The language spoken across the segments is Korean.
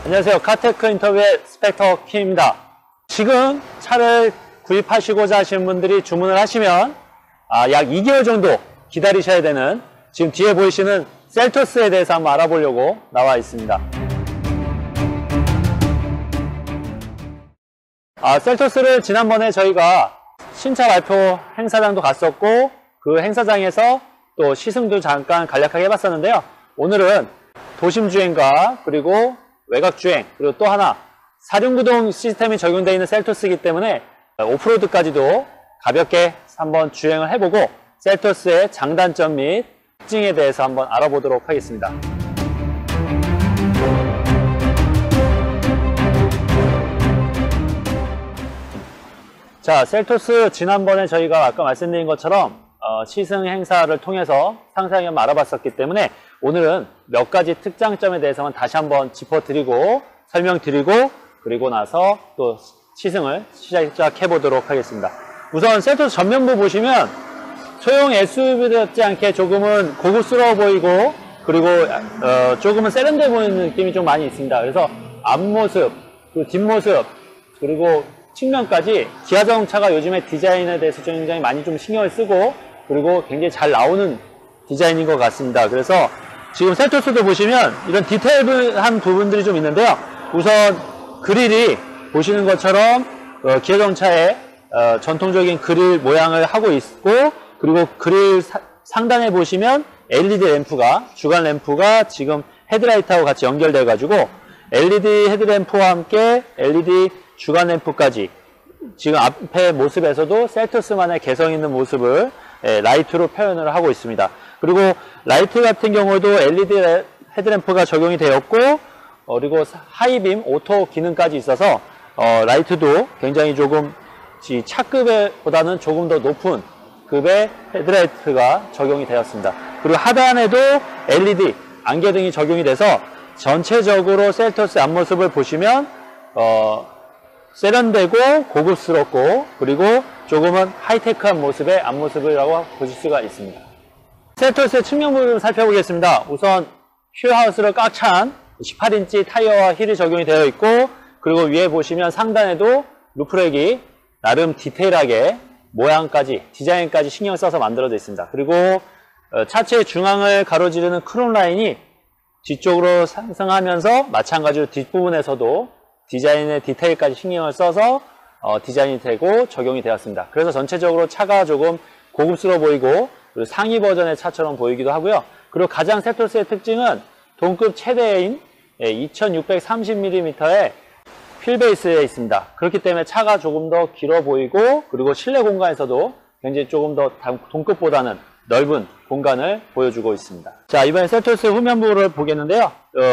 안녕하세요. 카테크 인터뷰의 스펙터 킴입니다. 지금 차를 구입하시고자 하시는 분들이 주문을 하시면 약 2개월 정도 기다리셔야 되는 지금 뒤에 보이시는 셀토스에 대해서 한번 알아보려고 나와 있습니다. 셀토스를 지난번에 저희가 신차 발표 행사장도 갔었고 그 행사장에서 또 시승도 잠깐 간략하게 해봤었는데요. 오늘은 도심주행과 그리고 외곽주행 그리고 또 하나 사륜구동 시스템이 적용되어 있는 셀토스이기 때문에 오프로드까지도 가볍게 한번 주행을 해보고 셀토스의 장단점 및 특징에 대해서 한번 알아보도록 하겠습니다. 자, 셀토스 지난번에 저희가 아까 말씀드린 것처럼 시승 행사를 통해서 상세하게 한번 알아봤었기 때문에 오늘은 몇 가지 특장점에 대해서만 다시 한번 짚어드리고 설명드리고 그리고 나서 또 시승을 시작해 보도록 하겠습니다. 우선 셀토스 전면부 보시면 소형 SUV답지 않게 조금은 고급스러워 보이고 그리고 조금은 세련돼 보이는 느낌이 좀 많이 있습니다. 그래서 앞모습, 그리고 뒷모습 그리고 측면까지 기아 자동차가 요즘에 디자인에 대해서 굉장히 많이 좀 신경을 쓰고 그리고 굉장히 잘 나오는 디자인인 것 같습니다. 그래서 지금 셀토스도 보시면 이런 디테일한 부분들이 좀 있는데요. 우선 그릴이 보시는 것처럼 기아 자동차의 전통적인 그릴 모양을 하고 있고 그리고 그릴 상단에 보시면 LED 램프가 주간 램프가 지금 헤드라이트하고 같이 연결돼 가지고 LED 헤드램프와 함께 LED 주간 램프까지 지금 앞에 모습에서도 셀토스만의 개성 있는 모습을 라이트로 표현을 하고 있습니다. 그리고 라이트 같은 경우도 LED 헤드램프가 적용이 되었고 그리고 하이빔 오토 기능까지 있어서 라이트도 굉장히 조금 차급보다는 조금 더 높은 급의 헤드라이트가 적용이 되었습니다. 그리고 하단에도 LED 안개등이 적용이 돼서 전체적으로 셀토스 앞모습을 보시면 세련되고 고급스럽고 그리고 조금은 하이테크한 모습의 앞모습이라고 보실 수가 있습니다. 셀토스의 측면 부분을 살펴보겠습니다. 우선 휠하우스를 꽉 찬 18인치 타이어와 휠이 적용이 되어 있고 그리고 위에 보시면 상단에도 루프렉이 나름 디테일하게 모양까지 디자인까지 신경 써서 만들어져 있습니다. 그리고 차체의 중앙을 가로지르는 크롬 라인이 뒤쪽으로 상승하면서 마찬가지로 뒷부분에서도 디자인의 디테일까지 신경을 써서 디자인이 되고 적용이 되었습니다. 그래서 전체적으로 차가 조금 고급스러워 보이고 그리고 상위 버전의 차처럼 보이기도 하고요. 그리고 가장 셀토스의 특징은 동급 최대인 2630mm의 휠베이스에 있습니다. 그렇기 때문에 차가 조금 더 길어 보이고 그리고 실내 공간에서도 굉장히 조금 더 동급보다는 넓은 공간을 보여주고 있습니다. 자, 이번에 셀토스 후면부를 보겠는데요.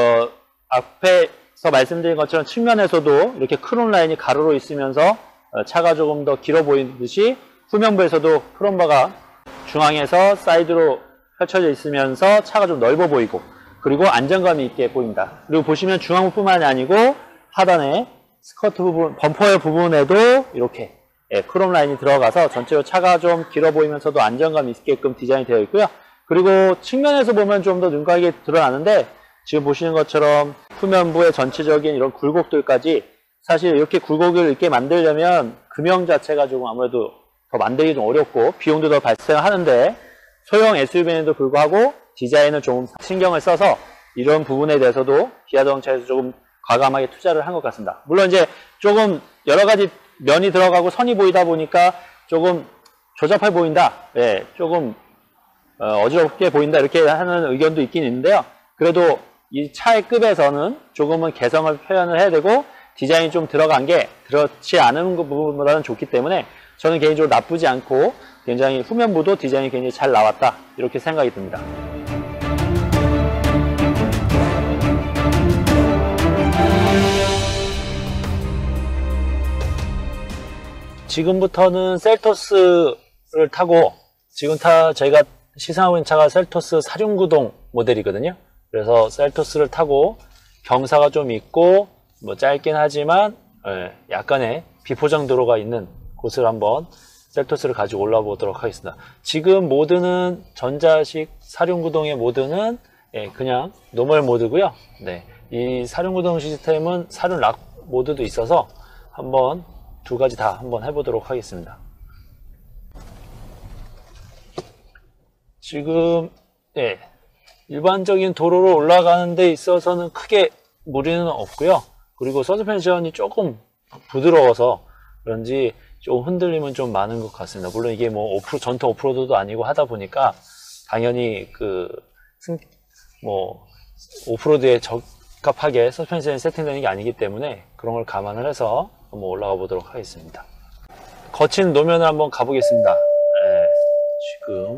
앞에서 말씀드린 것처럼 측면에서도 이렇게 크롬 라인이 가로로 있으면서 차가 조금 더 길어 보이듯이 후면부에서도 크롬바가 중앙에서 사이드로 펼쳐져 있으면서 차가 좀 넓어 보이고 그리고 안정감이 있게 보입니다. 그리고 보시면 중앙부뿐만이 아니고 하단에 스커트 부분, 범퍼의 부분에도 이렇게 크롬 라인이 들어가서 전체로 차가 좀 길어 보이면서도 안정감 있게끔 디자인이 되어 있고요. 그리고 측면에서 보면 좀 더 눈각이 드러나는데 지금 보시는 것처럼 후면부의 전체적인 이런 굴곡들까지 사실 이렇게 굴곡을 있게 만들려면 금형 자체가 조금 아무래도 더 만들기 좀 어렵고 비용도 더 발생하는데 소형 SUV에도 불구하고 디자인을 좀 신경을 써서 이런 부분에 대해서도 기아 자동차에서 조금 과감하게 투자를 한 것 같습니다. 물론 이제 조금 여러 가지 면이 들어가고 선이 보이다 보니까 조금 조잡해 보인다, 조금 어지럽게 보인다 이렇게 하는 의견도 있긴 있는데요. 그래도 이 차의 급에서는 조금은 개성을 표현을 해야 되고 디자인이 좀 들어간 게 그렇지 않은 부분보다는 좋기 때문에 저는 개인적으로 나쁘지 않고 굉장히 후면부도 디자인이 굉장히 잘 나왔다 이렇게 생각이 듭니다. 지금부터는 셀토스를 타고 지금 저희가 시승하고 있는 차가 셀토스 사륜구동 모델이거든요. 그래서 셀토스를 타고 경사가 좀 있고 뭐 짧긴 하지만 약간의 비포장 도로가 있는 곳을 한번 셀토스를 가지고 올라 보도록 하겠습니다. 지금 모드는 전자식 사륜구동의 모드는 그냥 노멀 모드고요. 이 사륜구동 시스템은 사륜 락 모드도 있어서 한번 두 가지 다 한번 해보도록 하겠습니다. 지금 일반적인 도로로 올라가는 데 있어서는 크게 무리는 없고요. 그리고 서스펜션이 조금 부드러워서 그런지 좀 흔들림은 좀 많은 것 같습니다. 물론 이게 뭐 전통 오프로드도 아니고 하다 보니까 당연히 오프로드에 적합하게 서스펜션이 세팅되는 게 아니기 때문에 그런 걸 감안을 해서 한번 올라가 보도록 하겠습니다. 거친 노면을 한번 가보겠습니다. 지금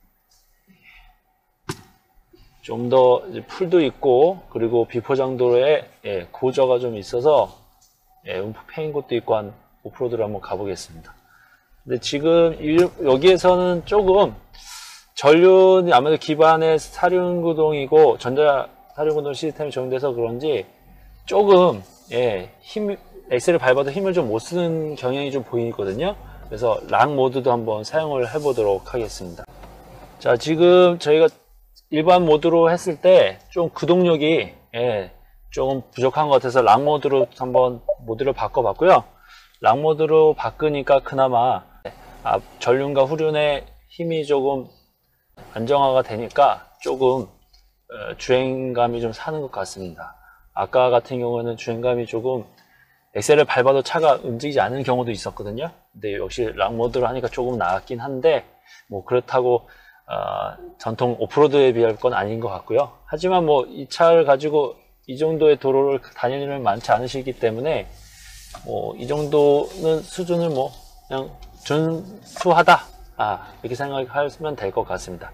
좀 더 풀도 있고, 그리고 비포장도로에 고저가 좀 있어서 움프 패인 곳도 있고 한 오프로드를 한번 가보겠습니다. 근데 지금 여기에서는 조금 전륜이 아무래도 기반의 사륜구동이고 전자 사륜구동 시스템이 적용돼서 그런지 조금 엑셀을 밟아도 힘을 좀 못 쓰는 경향이 좀 보이거든요. 그래서 락 모드도 한번 사용을 해보도록 하겠습니다. 자, 지금 저희가 일반 모드로 했을 때 좀 구동력이 조금 부족한 것 같아서 락 모드로 한번 모드를 바꿔봤고요. 락 모드로 바꾸니까 그나마 전륜과 후륜의 힘이 조금 안정화가 되니까 조금 주행감이 좀 사는 것 같습니다. 아까 같은 경우는 주행감이 조금 엑셀을 밟아도 차가 움직이지 않는 경우도 있었거든요. 근데 역시 락 모드로 하니까 조금 나았긴 한데 뭐 그렇다고 전통 오프로드에 비할 건 아닌 것 같고요. 하지만 뭐 이 차를 가지고 이 정도의 도로를 다닐 일은 많지 않으시기 때문에 뭐 이 정도는 수준을 뭐 그냥 준수하다 이렇게 생각하시면 될 것 같습니다.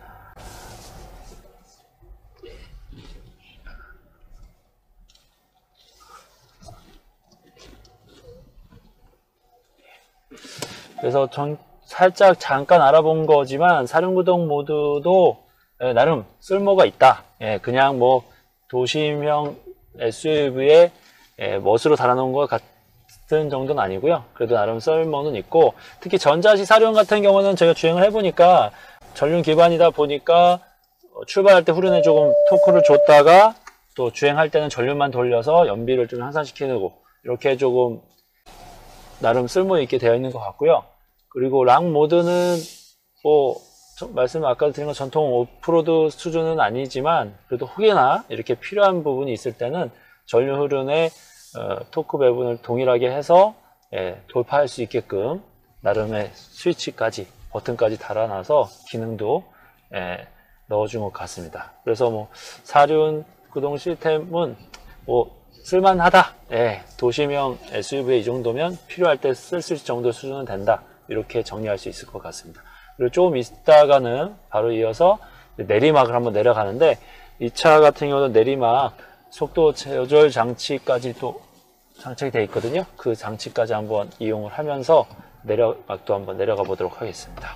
그래서 살짝 잠깐 알아본 거지만 사륜구동 모드도 나름 쓸모가 있다. 그냥 뭐 도심형 SUV에 멋으로 달아놓은 것 같은 정도는 아니고요. 그래도 나름 쓸모는 있고, 특히 전자식 사륜 같은 경우는 제가 주행을 해보니까 전륜 기반이다 보니까 출발할 때 후륜에 조금 토크를 줬다가 또 주행할 때는 전륜만 돌려서 연비를 좀 향상시키고 이렇게 조금 나름 쓸모 있게 되어 있는 것 같고요. 그리고 락 모드는 뭐 말씀 아까 드린 것 전통 오프로드 수준은 아니지만 그래도 혹여나 이렇게 필요한 부분이 있을 때는 전륜 후륜의 토크 배분을 동일하게 해서 돌파할 수 있게끔 나름의 스위치까지 버튼까지 달아놔서 기능도 넣어준 것 같습니다. 그래서 뭐 사륜 구동 시스템은 뭐 쓸만하다. 도심형 SUV에 이 정도면 필요할 때 쓸 수 있을 정도 수준은 된다. 이렇게 정리할 수 있을 것 같습니다. 그리고 조금 있다가는 바로 이어서 내리막을 한번 내려가는데, 이 차 같은 경우는 내리막 속도 조절 장치까지 또 장착이 되어 있거든요. 그 장치까지 한번 이용을 하면서 내리막도 한번 내려가 보도록 하겠습니다.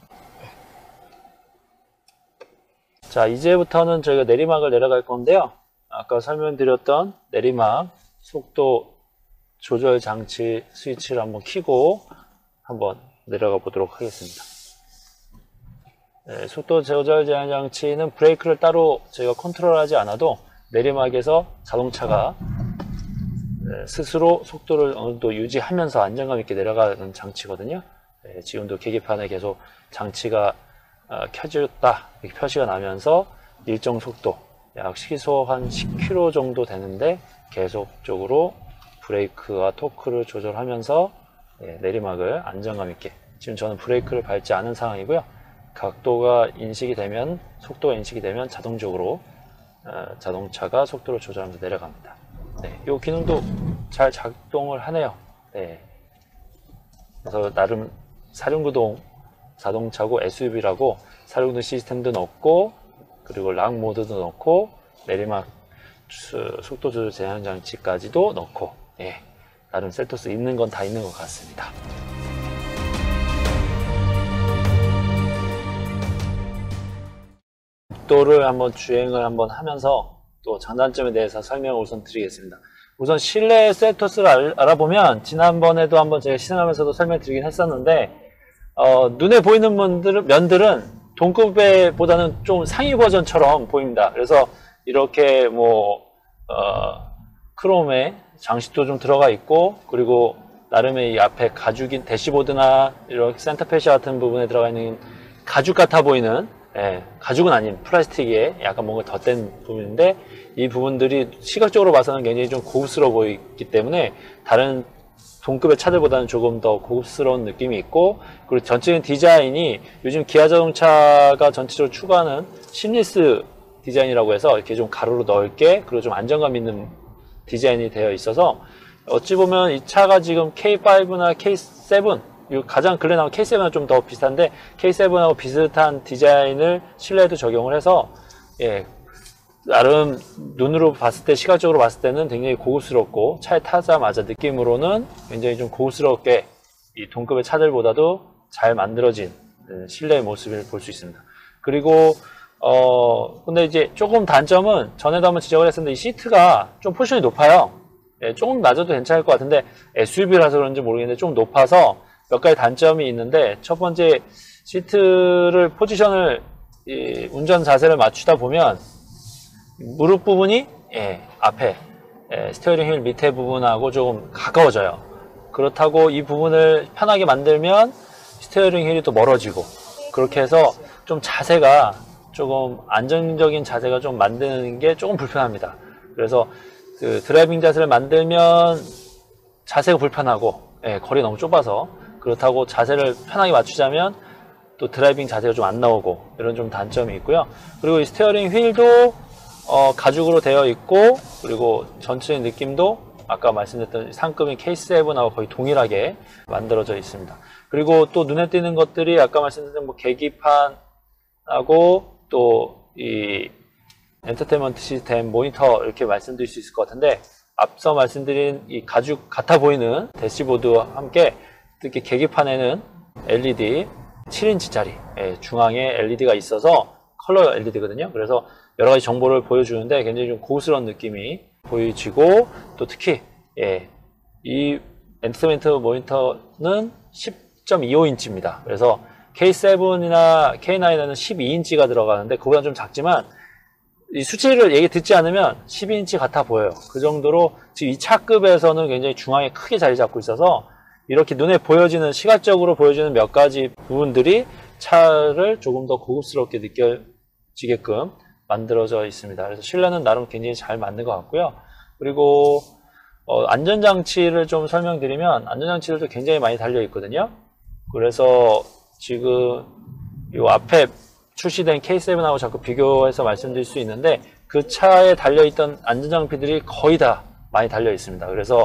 자, 이제부터는 저희가 내리막을 내려갈 건데요. 아까 설명드렸던 내리막 속도 조절 장치 스위치를 한번 켜고 한번 내려가 보도록 하겠습니다. 속도 조절 제한 장치는 브레이크를 따로 저희가 컨트롤하지 않아도 내리막에서 자동차가 스스로 속도를 어느 정도 유지하면서 안정감 있게 내려가는 장치거든요. 지금도 계기판에 계속 장치가 켜졌다 이렇게 표시가 나면서 일정 속도 약 시속 한 10km 정도 되는데 계속적으로 브레이크와 토크를 조절하면서 내리막을 안정감 있게, 지금 저는 브레이크를 밟지 않은 상황이고요. 각도가 인식이 되면, 속도가 인식이 되면 자동적으로 자동차가 속도를 조절하면서 내려갑니다. 이 기능도 잘 작동을 하네요. 그래서 나름 사륜구동 자동차고 SUV라고 사륜구동 시스템도 넣고, 그리고 락 모드도 넣고, 내리막 속도 조절 제한 장치까지도 넣고, 나름 셀토스 있는 건 다 있는 것 같습니다. 속도를 한번 주행을 한번 하면서 또 장단점에 대해서 설명을 우선 드리겠습니다. 우선 실내 셀토스를 알아보면 지난번에도 한번 제가 시승하면서도 설명드리긴 했었는데, 눈에 보이는 면들은 동급보다는 좀 상위 버전처럼 보입니다. 그래서 이렇게 뭐 크롬의 장식도 좀 들어가 있고, 그리고 나름의 이 앞에 가죽인 대시보드나 이렇게 센터페시 같은 부분에 들어가 있는 가죽 같아 보이는, 가죽은 아닌 플라스틱에 약간 뭔가 덧댄 부분인데, 이 부분들이 시각적으로 봐서는 굉장히 좀 고급스러워 보이기 때문에 다른 동급의 차들보다는 조금 더 고급스러운 느낌이 있고, 그리고 전체적인 디자인이 요즘 기아 자동차가 전체적으로 추구하는 심리스 디자인이라고 해서 이렇게 좀 가로로 넓게, 그리고 좀 안정감 있는 디자인이 되어 있어서, 어찌 보면 이 차가 지금 K5나 K7, 가장 근래 나온 K7은 좀 더 비슷한데, K7하고 비슷한 디자인을 실내에도 적용을 해서, 나름 눈으로 봤을 때, 시각적으로 봤을 때는 굉장히 고급스럽고, 차에 타자마자 느낌으로는 굉장히 좀 고급스럽게 이 동급의 차들보다도 잘 만들어진 실내의 모습을 볼 수 있습니다. 그리고 근데 이제 조금 단점은 전에도 한번 지적을 했었는데, 이 시트가 좀 포지션이 높아요. 조금 낮아도 괜찮을 것 같은데 SUV라서 그런지 모르겠는데 좀 높아서 몇 가지 단점이 있는데, 첫 번째, 시트를 포지션을 운전 자세를 맞추다 보면 무릎 부분이 앞에 스티어링 휠 밑에 부분하고 조금 가까워져요. 그렇다고 이 부분을 편하게 만들면 스티어링 휠이 또 멀어지고, 그렇게 해서 좀 자세가 조금 안정적인 자세가 좀 만드는 게 조금 불편합니다. 그래서 그 드라이빙 자세를 만들면 자세가 불편하고, 거리가 너무 좁아서, 그렇다고 자세를 편하게 맞추자면 또 드라이빙 자세가 좀 안 나오고, 이런 좀 단점이 있고요. 그리고 이 스티어링 휠도 가죽으로 되어 있고, 그리고 전체의 느낌도 아까 말씀드렸던 상급인 K7하고 거의 동일하게 만들어져 있습니다. 그리고 또 눈에 띄는 것들이 아까 말씀드린 뭐 계기판하고 또 이 엔터테인먼트 시스템, 모니터, 이렇게 말씀드릴 수 있을 것 같은데, 앞서 말씀드린 이 가죽 같아 보이는 대시보드와 함께 특히 계기판에는 LED 7인치짜리 중앙에 LED가 있어서 컬러 LED거든요. 그래서 여러 가지 정보를 보여주는데 굉장히 좀 고급스러운 느낌이 보여지고, 또 특히 이 엔터테인먼트 모니터는 10.25인치입니다. 그래서 K7이나 K9에는 12인치가 들어가는데 그보다 좀 작지만, 이 수치를 얘기 듣지 않으면 12인치 같아 보여요. 그 정도로 지금 이 차급에서는 굉장히 중앙에 크게 자리 잡고 있어서, 이렇게 눈에 보여지는, 시각적으로 보여지는 몇 가지 부분들이 차를 조금 더 고급스럽게 느껴지게끔 만들어져 있습니다. 그래서 실내는 나름 굉장히 잘 만든 것 같고요. 그리고 안전장치를 좀 설명드리면, 안전장치들도 굉장히 많이 달려 있거든요. 그래서 지금 이 앞에 출시된 K7하고 자꾸 비교해서 말씀드릴 수 있는데, 그 차에 달려있던 안전장비들이 거의 다 많이 달려 있습니다. 그래서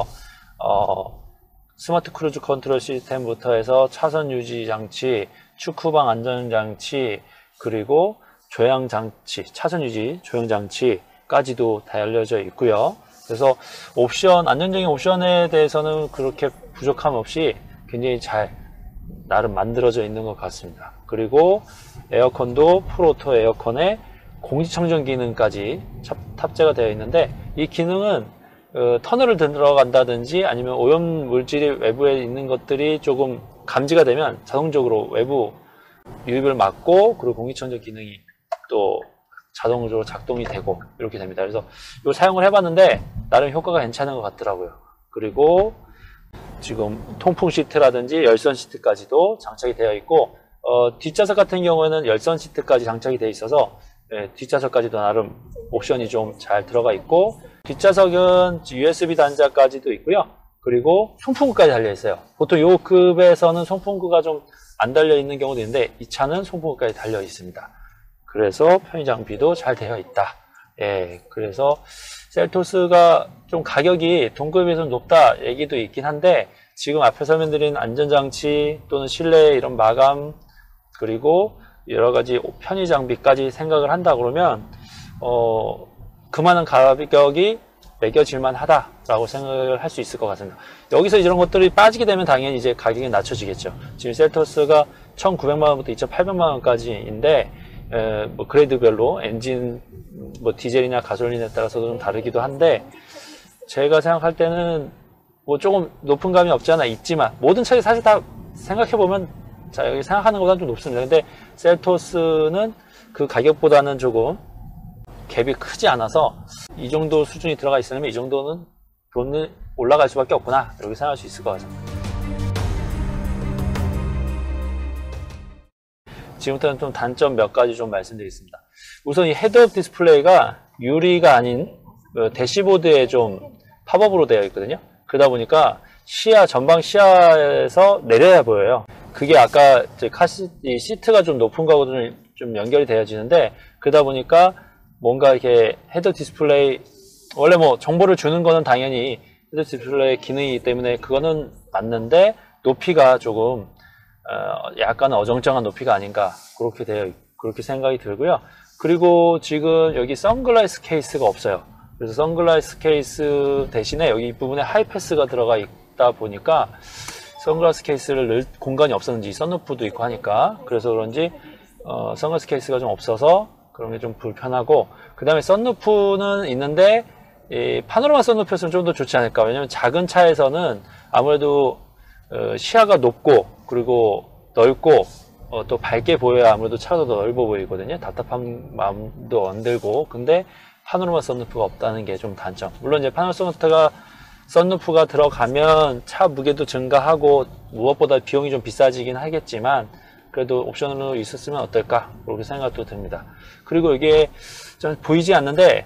스마트 크루즈 컨트롤 시스템부터 해서 차선 유지 장치, 축후방 안전장치, 그리고 조향장치, 차선 유지 조향장치까지도 달려져 있고요. 그래서 옵션, 안전적인 옵션에 대해서는 그렇게 부족함 없이 굉장히 잘 나름 만들어져 있는 것 같습니다. 그리고 에어컨도 풀오토 에어컨에 공기청정 기능까지 탑재가 되어 있는데, 이 기능은 터널을 들어간다든지 아니면 오염 물질이 외부에 있는 것들이 조금 감지가 되면 자동적으로 외부 유입을 막고, 그리고 공기청정 기능이 또 자동적으로 작동이 되고 이렇게 됩니다. 그래서 이거 사용을 해봤는데 나름 효과가 괜찮은 것 같더라고요. 그리고 지금 통풍 시트라든지 열선 시트까지도 장착이 되어 있고, 뒷좌석 같은 경우에는 열선 시트까지 장착이 되어 있어서 뒷좌석까지도 나름 옵션이 좀 잘 들어가 있고, 뒷좌석은 USB 단자까지도 있고요. 그리고 송풍구까지 달려 있어요. 보통 이 급에서는 송풍구가 좀 안 달려 있는 경우도 있는데, 이 차는 송풍구까지 달려 있습니다. 그래서 편의 장비도 잘 되어 있다. 그래서 셀토스가 좀 가격이 동급에 비해서 높다 얘기도 있긴 한데, 지금 앞에 설명드린 안전장치 또는 실내 이런 마감, 그리고 여러 가지 편의 장비까지 생각을 한다 그러면 그 많은 가격이 매겨질만 하다라고 생각을 할 수 있을 것 같습니다. 여기서 이런 것들이 빠지게 되면 당연히 이제 가격이 낮춰지겠죠. 지금 셀토스가 1,900만 원부터 2,800만 원까지인데, 뭐 그레이드별로 엔진 뭐 디젤이나 가솔린에 따라서 좀 다르기도 한데, 제가 생각할 때는 뭐 조금 높은 감이 없지 않아 있지만, 모든 차이 사실 다 생각해 보면 자 여기 생각하는 것보다는 좀 높습니다. 근데 셀토스는 그 가격보다는 조금 갭이 크지 않아서 이 정도 수준이 들어가 있으면 이 정도는 돈을 올라갈 수밖에 없구나 이렇게 생각할 수 있을 것 같습니다. 지금부터는 좀 단점 몇 가지 좀 말씀드리겠습니다. 우선 이 헤드업 디스플레이가 유리가 아닌 대시보드에 좀 팝업으로 되어 있거든요. 그러다 보니까 전방 시야에서 내려야 보여요. 그게 아까 이 시트가 좀 높은 거하고는 좀 연결이 되어지는데, 그러다 보니까 뭔가 이렇게 헤드 디스플레이, 원래 뭐 정보를 주는 거는 당연히 헤드 디스플레이 기능이기 때문에 그거는 맞는데, 높이가 조금 약간 어정쩡한 높이가 아닌가 그렇게 생각이 들고요. 그리고 지금 여기 선글라스 케이스가 없어요. 그래서 선글라스 케이스 대신에 여기 이 부분에 하이패스가 들어가 있다 보니까 선글라스 케이스를 넣을 공간이 없었는지, 선루프도 있고 하니까 그래서 그런지 선글라스 케이스가 좀 없어서 그런 게 좀 불편하고, 그 다음에 선루프는 있는데 이 파노라마 선루프였으면 좀 더 좋지 않을까. 왜냐면 작은 차에서는 아무래도 시야가 높고 그리고 넓고 또 밝게 보여야 아무래도 차가 더 넓어 보이거든요. 답답한 마음도 안 들고. 근데 파노라마 선루프가 없다는 게 좀 단점. 물론 이제 파노라마 선루프가 들어가면 차 무게도 증가하고 무엇보다 비용이 좀 비싸지긴 하겠지만 그래도 옵션으로 있었으면 어떨까 그렇게 생각도 듭니다. 그리고 이게 좀 보이지 않는데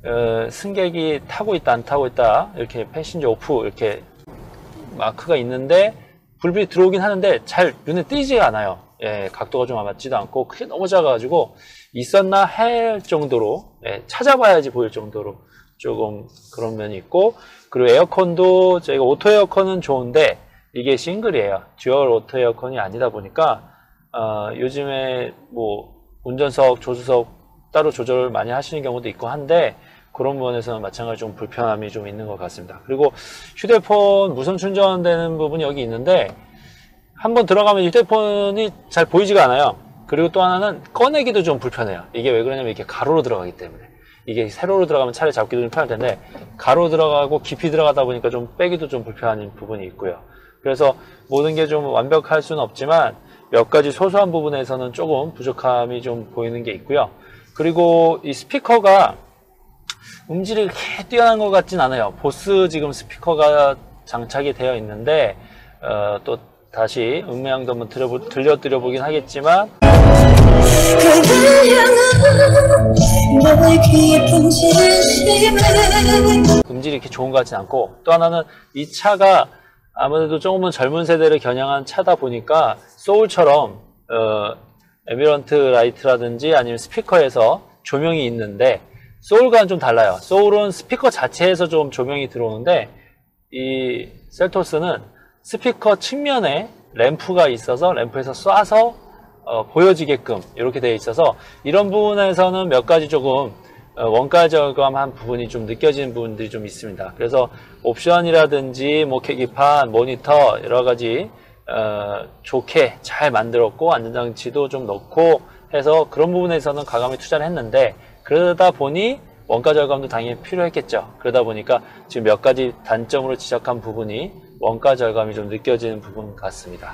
승객이 타고 있다 안 타고 있다 이렇게 패신저 오프 이렇게 마크가 있는데 불빛이 들어오긴 하는데 잘 눈에 띄지가 않아요. 예, 각도가 좀 맞지도 않고 크게 너무 작아가지고 있었나 할 정도로, 예, 찾아봐야지 보일 정도로 조금 그런 면이 있고, 그리고 에어컨도 저희가 오토 에어컨은 좋은데 이게 싱글이에요. 듀얼 오토 에어컨이 아니다 보니까 요즘에 뭐 운전석, 조수석 따로 조절을 많이 하시는 경우도 있고 한데 그런 부분에서는 마찬가지로 좀 불편함이 좀 있는 것 같습니다. 그리고 휴대폰 무선 충전되는 부분이 여기 있는데 한번 들어가면 휴대폰이 잘 보이지가 않아요. 그리고 또 하나는 꺼내기도 좀 불편해요. 이게 왜 그러냐면 이렇게 가로로 들어가기 때문에. 이게 세로로 들어가면 차를 잡기도 좀 편할 텐데 가로 들어가고 깊이 들어가다 보니까 좀 빼기도 좀 불편한 부분이 있고요. 그래서 모든 게 좀 완벽할 수는 없지만 몇 가지 소소한 부분에서는 조금 부족함이 좀 보이는 게 있고요. 그리고 이 스피커가 음질이 그렇게 뛰어난 것 같진 않아요. 보스 지금 스피커가 장착이 되어 있는데 또 다시 음향도 한번 들려드려 보긴 하겠지만 음질이 이렇게 좋은 것 같진 않고, 또 하나는 이 차가 아무래도 조금은 젊은 세대를 겨냥한 차다 보니까 소울처럼 앰비런트 라이트라든지 아니면 스피커에서 조명이 있는데 소울과는 좀 달라요. 소울은 스피커 자체에서 좀 조명이 들어오는데 이 셀토스는 스피커 측면에 램프가 있어서 램프에서 쏴서 보여지게끔 이렇게 되어 있어서 이런 부분에서는 몇 가지 조금 원가 절감한 부분이 좀 느껴지는 부분들이 좀 있습니다. 그래서 옵션이라든지 뭐 계기판, 모니터 여러 가지 좋게 잘 만들었고 안전장치도 좀 넣고 해서 그런 부분에서는 과감히 투자를 했는데, 그러다 보니 원가 절감도 당연히 필요했겠죠. 그러다 보니까 지금 몇 가지 단점으로 지적한 부분이 원가 절감이 좀 느껴지는 부분 같습니다.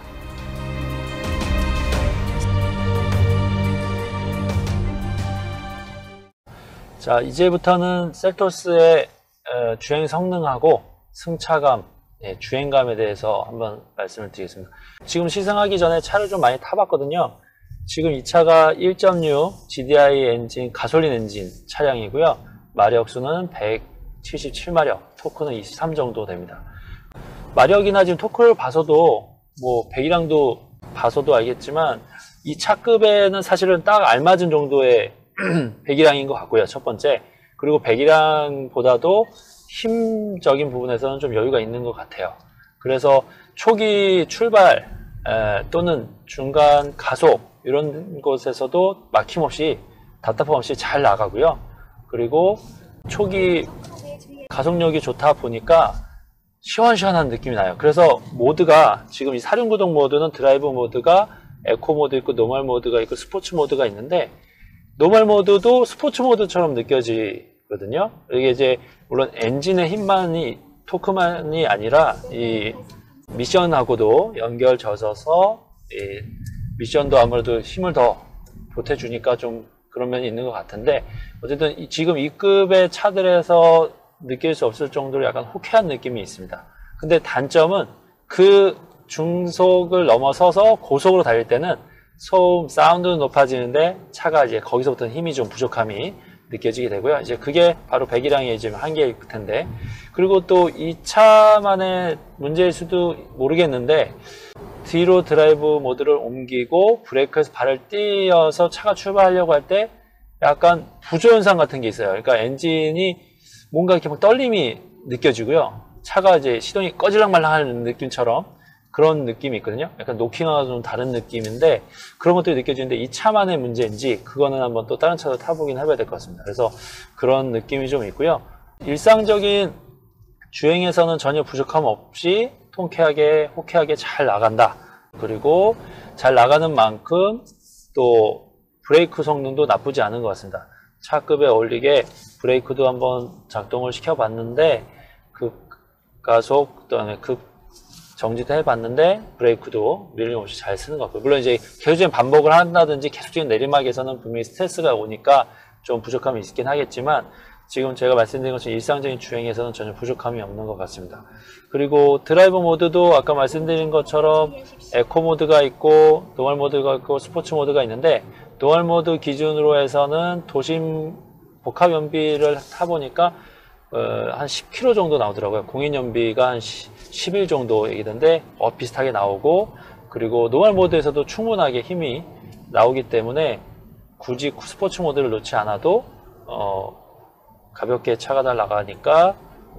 자, 이제부터는 셀토스의 주행 성능하고 승차감, 주행감에 대해서 한번 말씀을 드리겠습니다. 지금 시승하기 전에 차를 좀 많이 타봤거든요. 지금 이 차가 1.6 GDI 엔진, 가솔린 엔진 차량이고요. 마력수는 177마력, 토크는 23 정도 됩니다. 마력이나 지금 토크를 봐서도 뭐 배기량도 봐서도 알겠지만 이 차급에는 사실은 딱 알맞은 정도의 배기량인 것 같고요. 첫 번째. 그리고 배기량보다도 힘적인 부분에서는 좀 여유가 있는 것 같아요. 그래서 초기 출발 또는 중간 가속 이런 곳에서도 막힘없이 답답함 없이 잘 나가고요. 그리고 초기 가속력이 좋다 보니까 시원시원한 느낌이 나요. 그래서 모드가 지금 이 사륜구동 모드는 드라이브 모드가 에코 모드 있고 노멀 모드가 있고 스포츠 모드가 있는데 노멀 모드도 스포츠 모드처럼 느껴지거든요. 이게 이제 물론 엔진의 힘만이 토크만이 아니라 이 미션하고도 연결져서 이 미션도 아무래도 힘을 더 보태주니까 좀 그런 면이 있는 것 같은데, 어쨌든 지금 이 급의 차들에서 느낄 수 없을 정도로 약간 호쾌한 느낌이 있습니다. 근데 단점은 그 중속을 넘어서서 고속으로 달릴 때는 소음, 사운드는 높아지는데 차가 이제 거기서부터는 힘이 좀 부족함이 느껴지게 되고요. 이제 그게 바로 배기량의 지금 한계일 텐데, 그리고 또 이 차만의 문제일 수도 모르겠는데, 뒤로 드라이브 모드를 옮기고 브레이크에서 발을 띄어서 차가 출발하려고 할 때 약간 부조현상 같은 게 있어요. 그러니까 엔진이 뭔가 이렇게 막 떨림이 느껴지고요. 차가 이제 시동이 꺼질랑말랑 하는 느낌처럼 그런 느낌이 있거든요. 약간 노킹하고 좀 다른 느낌인데, 그런 것들이 느껴지는데 이 차만의 문제인지 그거는 한번 또 다른 차도 타보긴 해봐야 될 것 같습니다. 그래서 그런 느낌이 좀 있고요. 일상적인 주행에서는 전혀 부족함 없이 통쾌하게 호쾌하게 잘 나간다. 그리고 잘 나가는 만큼 또 브레이크 성능도 나쁘지 않은 것 같습니다. 차급에 어울리게 브레이크도 한번 작동을 시켜봤는데, 급가속, 그다음에 정지도 해봤는데 브레이크도 밀림 없이 잘 쓰는 것 같고요. 물론 이제 계속적인 반복을 한다든지 계속적인 내리막에서는 분명히 스트레스가 오니까 좀 부족함이 있긴 하겠지만, 지금 제가 말씀드린 것처럼 일상적인 주행에서는 전혀 부족함이 없는 것 같습니다. 그리고 드라이브 모드도 아까 말씀드린 것처럼 에코 모드가 있고 노멀 모드가 있고 스포츠 모드가 있는데, 노멀 모드 기준으로 해서는 도심 복합 연비를 타보니까 한 10km 정도 나오더라고요. 공인 연비가 한 10일 정도 얘기던데 비슷하게 나오고, 그리고 노멀 모드에서도 충분하게 힘이 나오기 때문에 굳이 스포츠 모드를 놓지 않아도 가볍게 차가 잘 나가니까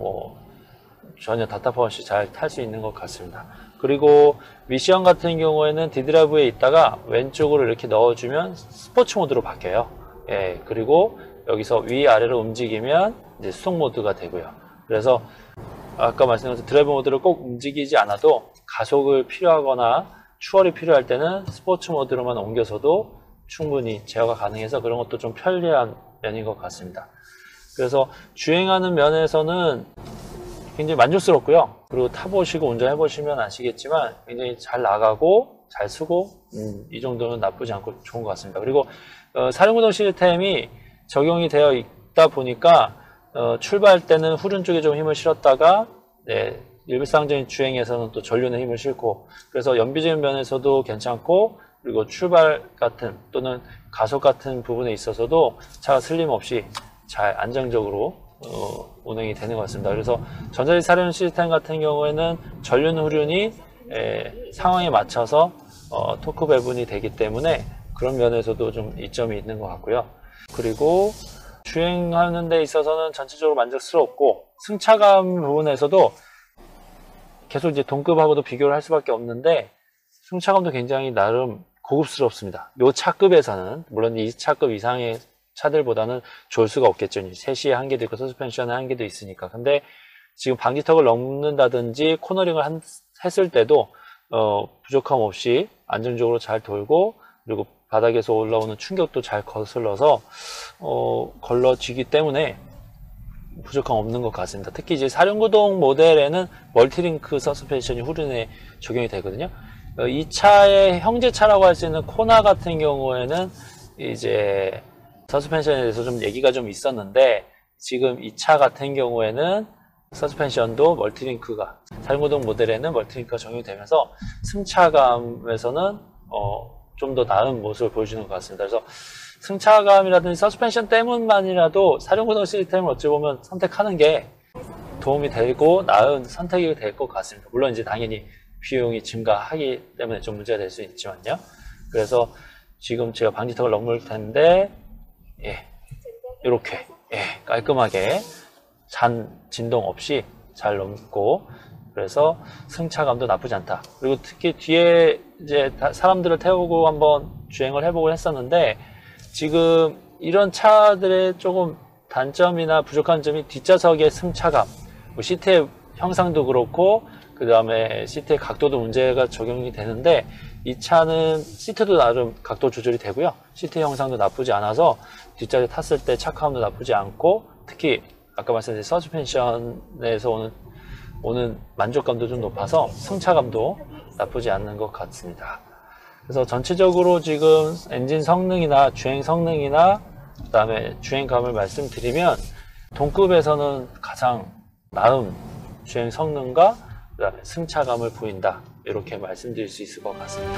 전혀 답답함 없이 잘 탈 수 있는 것 같습니다. 그리고 미션 같은 경우에는 디드라이브에 있다가 왼쪽으로 이렇게 넣어주면 스포츠 모드로 바뀌어요. 예, 그리고 여기서 위아래로 움직이면 이제 수동 모드가 되고요. 그래서 아까 말씀드린 것처럼 드라이브 모드를 꼭 움직이지 않아도 가속을 필요하거나 추월이 필요할 때는 스포츠 모드로만 옮겨서도 충분히 제어가 가능해서 그런 것도 좀 편리한 면인 것 같습니다. 그래서 주행하는 면에서는 굉장히 만족스럽고요. 그리고 타보시고 운전해보시면 아시겠지만 굉장히 잘 나가고 잘 쓰고 이 정도는 나쁘지 않고 좋은 것 같습니다. 그리고 사륜구동 시스템이 적용이 되어 있다 보니까 출발할 때는 후륜 쪽에 좀 힘을 실었다가 일상적인 주행에서는 또 전륜에 힘을 실고, 그래서 연비적인 면에서도 괜찮고, 그리고 출발 같은 또는 가속 같은 부분에 있어서도 차가 슬림없이 잘 안정적으로 운행이 되는 것 같습니다. 그래서 전자식 사륜 시스템 같은 경우에는 전륜 후륜이 상황에 맞춰서 토크 배분이 되기 때문에 그런 면에서도 좀 이점이 있는 것 같고요. 그리고 주행하는 데 있어서는 전체적으로 만족스럽고, 승차감 부분에서도 계속 이제 동급하고도 비교를 할 수밖에 없는데 승차감도 굉장히 나름 고급스럽습니다. 요 차급에서는, 물론 이 차급 이상의 차들보다는 좋을 수가 없겠죠. 3시에 한계도 있고 서스펜션에 한계도 있으니까. 근데 지금 방지턱을 넘는다든지 코너링을 했을 때도 부족함 없이 안정적으로 잘 돌고, 그리고 바닥에서 올라오는 충격도 잘 거슬러서 걸러지기 때문에 부족함 없는 것 같습니다. 특히 이제 사륜구동 모델에는 멀티링크 서스펜션이 후륜에 적용이 되거든요. 이 차의 형제차라고 할 수 있는 코나 같은 경우에는 이제 서스펜션에 대해서 좀 얘기가 좀 있었는데, 지금 이 차 같은 경우에는 서스펜션도 멀티링크가, 사륜구동 모델에는 멀티링크가 적용이 되면서 승차감에서는 좀 더 나은 모습을 보여주는 것 같습니다. 그래서 승차감이라든지 서스펜션 때문만이라도 사륜구동 시스템을 어찌 보면 선택하는 게 도움이 되고 나은 선택이 될 것 같습니다. 물론 이제 당연히 비용이 증가하기 때문에 좀 문제가 될 수 있지만요. 그래서 지금 제가 방지턱을 넘을 텐데 이렇게 깔끔하게 진동 없이 잘 넘고, 그래서 승차감도 나쁘지 않다. 그리고 특히 뒤에 이제 사람들을 태우고 한번 주행을 해보고 했었는데, 지금 이런 차들의 조금 단점이나 부족한 점이 뒷좌석의 승차감, 시트의 형상도 그렇고, 그 다음에 시트의 각도도 문제가 적용이 되는데, 이 차는 시트도 나름 각도 조절이 되고요. 시트 형상도 나쁘지 않아서 뒷좌석에 탔을 때 착화감도 나쁘지 않고, 특히 아까 말씀드린 서스펜션에서 오는 만족감도 좀 높아서 승차감도 나쁘지 않는 것 같습니다. 그래서 전체적으로 지금 엔진 성능이나 주행 성능이나 그 다음에 주행감을 말씀드리면 동급에서는 가장 나은 주행 성능과 그 다음에 승차감을 보인다, 이렇게 말씀드릴 수 있을 것 같습니다.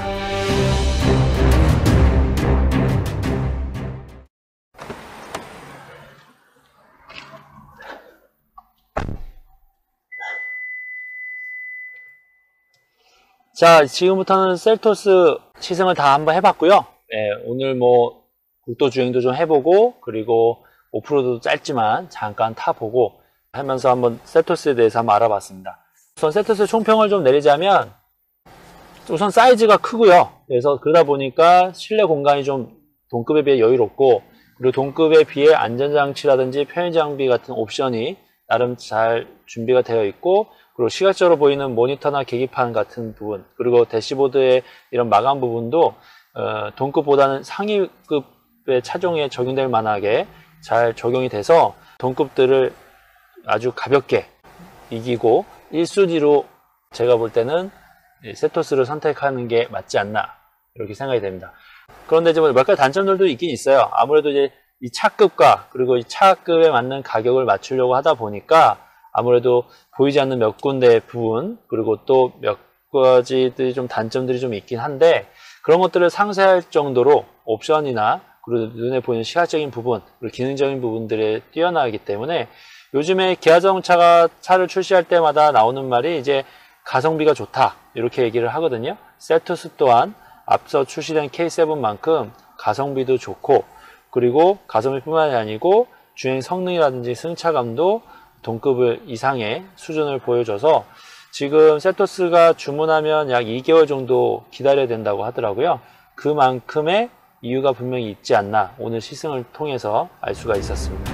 자, 지금부터는 셀토스 시승을 다 한번 해봤고요. 네, 오늘 뭐 국도 주행도 좀 해보고, 그리고 오프로드도 짧지만 잠깐 타보고 하면서 한번 셀토스에 대해서 한번 알아봤습니다. 우선 셀토스 총평을 좀 내리자면, 우선 사이즈가 크고요. 그래서 그러다 보니까 실내 공간이 좀 동급에 비해 여유롭고, 그리고 동급에 비해 안전장치라든지 편의장비 같은 옵션이 나름 잘 준비가 되어 있고, 그리고 시각적으로 보이는 모니터나 계기판 같은 부분, 그리고 대시보드의 이런 마감 부분도 동급보다는 상위급의 차종에 적용될 만하게 잘 적용이 돼서 동급들을 아주 가볍게 이기고 1순위로 제가 볼 때는 셀토스를 선택하는 게 맞지 않나, 이렇게 생각이 됩니다. 그런데 이제 몇 가지 단점들도 있긴 있어요. 아무래도 이제 이 차급과 그리고 이 차급에 맞는 가격을 맞추려고 하다 보니까 아무래도 보이지 않는 몇 군데 부분, 그리고 또 몇 가지들이 좀 단점들이 좀 있긴 한데, 그런 것들을 상쇄할 정도로 옵션이나 그리고 눈에 보이는 시각적인 부분, 그리고 기능적인 부분들에 뛰어나기 때문에 요즘에 기아 자동차가 차를 출시할 때마다 나오는 말이 이제 가성비가 좋다, 이렇게 얘기를 하거든요. 셀토스 또한 앞서 출시된 K7만큼 가성비도 좋고, 그리고 가성비뿐만이 아니고 주행 성능이라든지 승차감도 동급 이상의 수준을 보여줘서 지금 셀토스가 주문하면 약 2개월 정도 기다려야 된다고 하더라고요. 그만큼의 이유가 분명히 있지 않나, 오늘 시승을 통해서 알 수가 있었습니다.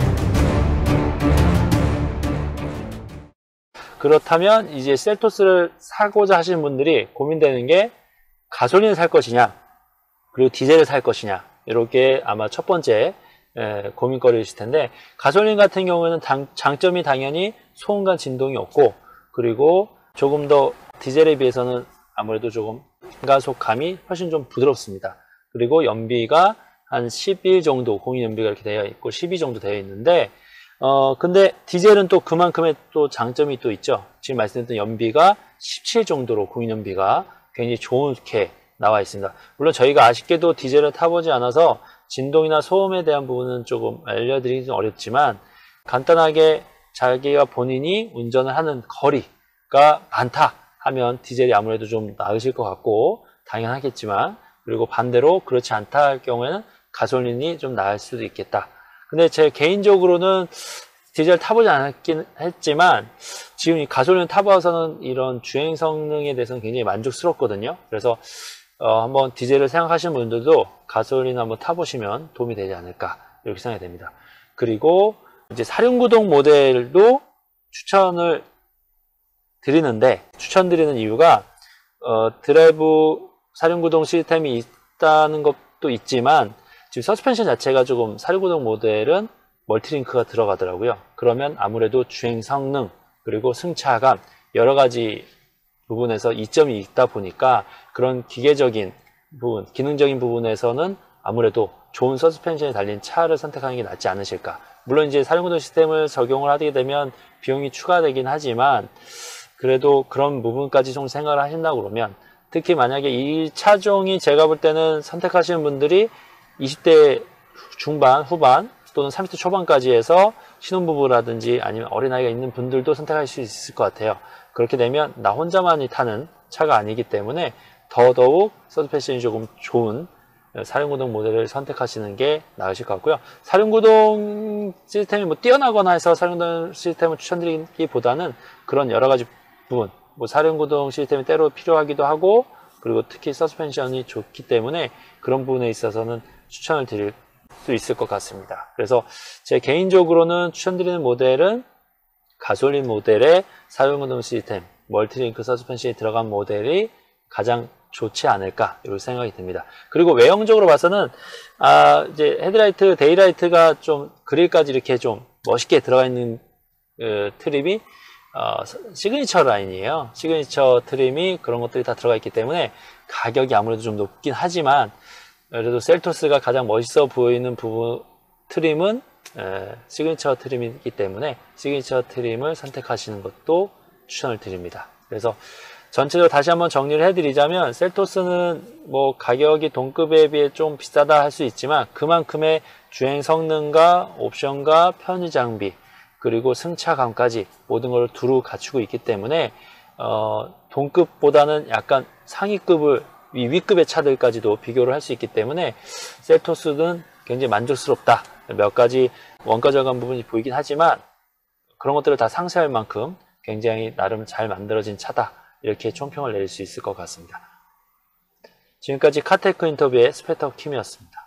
그렇다면 이제 셀토스를 사고자 하시는 분들이 고민되는 게 가솔린을 살 것이냐, 그리고 디젤을 살 것이냐, 이렇게 아마 첫 번째 고민거리이실 텐데, 가솔린 같은 경우에는 장점이 당연히 소음과 진동이 없고, 그리고 조금 더 디젤에 비해서는 아무래도 조금 가속감이 훨씬 좀 부드럽습니다. 그리고 연비가 한 10일 정도, 공인 연비가 이렇게 되어 있고 12 정도 되어 있는데, 근데 디젤은 또 그만큼의 또 장점이 또 있죠. 지금 말씀드렸던 연비가 17 정도로 공인 연비가 굉장히 좋게 나와 있습니다. 물론 저희가 아쉽게도 디젤을 타보지 않아서 진동이나 소음에 대한 부분은 조금 알려드리기 좀 어렵지만, 간단하게 자기가 본인이 운전을 하는 거리가 많다 하면 디젤이 아무래도 좀 나으실 것 같고 당연하겠지만, 그리고 반대로 그렇지 않다 할 경우에는 가솔린이 좀 나을 수도 있겠다. 근데 제 개인적으로는 디젤 타보지 않았긴 했지만 지금 이 가솔린 타봐서는 이런 주행 성능에 대해서는 굉장히 만족스럽거든요. 그래서 한번 디젤을 생각하시는 분들도 가솔린 한번 타보시면 도움이 되지 않을까, 이렇게 생각이 됩니다. 그리고 이제 사륜구동 모델도 추천을 드리는데, 추천드리는 이유가 드라이브 사륜구동 시스템이 있다는 것도 있지만 지금 서스펜션 자체가 조금 사륜구동 모델은 멀티링크가 들어가더라고요. 그러면 아무래도 주행 성능 그리고 승차감 여러 가지 부분에서 이점이 있다 보니까 그런 기계적인 부분, 기능적인 부분에서는 아무래도 좋은 서스펜션에 달린 차를 선택하는 게 낫지 않으실까. 물론 이제 사륜구동 시스템을 적용을 하게 되면 비용이 추가되긴 하지만, 그래도 그런 부분까지 좀 생각을 하신다고 그러면, 특히 만약에 이 차종이 제가 볼 때는 선택하시는 분들이 20대 중반, 후반 또는 30대 초반까지 해서 신혼부부라든지 아니면 어린아이가 있는 분들도 선택할 수 있을 것 같아요. 그렇게 되면 나 혼자만이 타는 차가 아니기 때문에 더더욱 서스펜션이 조금 좋은 사륜구동 모델을 선택하시는 게 나으실 것 같고요. 사륜구동 시스템이 뭐 뛰어나거나 해서 사륜구동 시스템을 추천드리기보다는 그런 여러 가지 부분, 뭐 사륜구동 시스템이 때로 필요하기도 하고, 그리고 특히 서스펜션이 좋기 때문에 그런 부분에 있어서는 추천을 드릴 수 있을 것 같습니다. 그래서 제 개인적으로는 추천드리는 모델은 가솔린 모델의 사륜구동 시스템, 멀티링크 서스펜션이 들어간 모델이 가장 좋지 않을까, 이렇게 생각이 듭니다. 그리고 외형적으로 봐서는 이제 헤드라이트, 데이라이트가 좀 그릴까지 이렇게 좀 멋있게 들어가 있는 트림이 시그니처 라인이에요. 시그니처 트림이 그런 것들이 다 들어가 있기 때문에 가격이 아무래도 좀 높긴 하지만 그래도 셀토스가 가장 멋있어 보이는 부분 트림은 시그니처 트림이기 때문에 시그니처 트림을 선택하시는 것도 추천을 드립니다. 그래서 전체적으로 다시 한번 정리를 해드리자면 셀토스는 뭐 가격이 동급에 비해 좀 비싸다 할 수 있지만 그만큼의 주행 성능과 옵션과 편의 장비 그리고 승차감까지 모든 걸 두루 갖추고 있기 때문에 동급보다는 약간 상위급을 위급의 차들까지도 비교를 할 수 있기 때문에 셀토스는 굉장히 만족스럽다. 몇 가지 원가 절감 부분이 보이긴 하지만 그런 것들을 다 상쇄할 만큼 굉장히 나름 잘 만들어진 차다. 이렇게 총평을 내릴 수 있을 것 같습니다. 지금까지 카테크 인터뷰의 스페터 킴이었습니다.